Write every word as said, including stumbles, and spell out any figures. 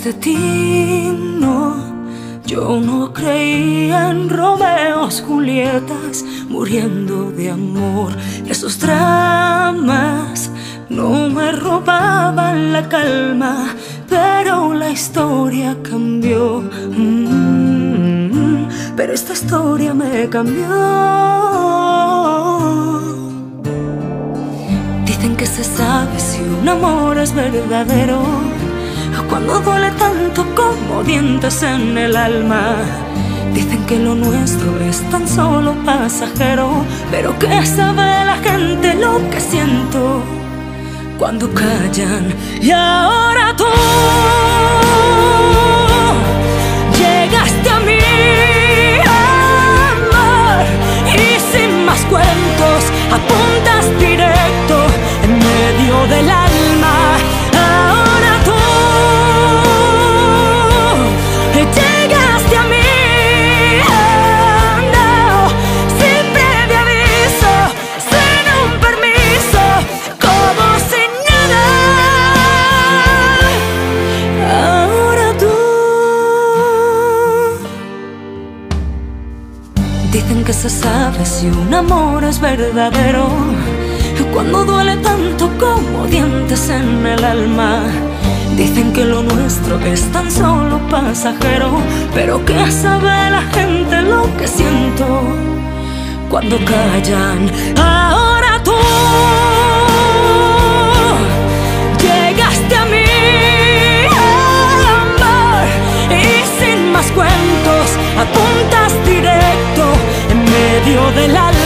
de ti, no. Yo no creía en Romeos, Julietas, muriendo de amor. Esos dramas no me robaban la calma, pero la historia cambió. Mm, pero esta historia me cambió. Dicen que se sabe si un amor es verdadero cuando duele tanto como dientes en el alma. Dicen que lo nuestro es tan solo pasajero, pero ¿qué sabe la gente lo que siento cuando callan? Y ahora tú llegaste a mí, amor, y sin más cuentos apuntas directo en medio del alma. Ahora tú llegaste a mí, oh no, sin previo aviso, sin un permiso, como si nada. Ahora tú. Dicen que se sabe si un amor es verdadero cuando duele tanto como dientes en el alma. Dicen que lo nuestro es tan solo pasajero, pero ¿qué sabe la gente lo que siento cuando callan? Ahora tú llegaste a mí, amor, y sin más cuentos apuntas directo en medio del alma.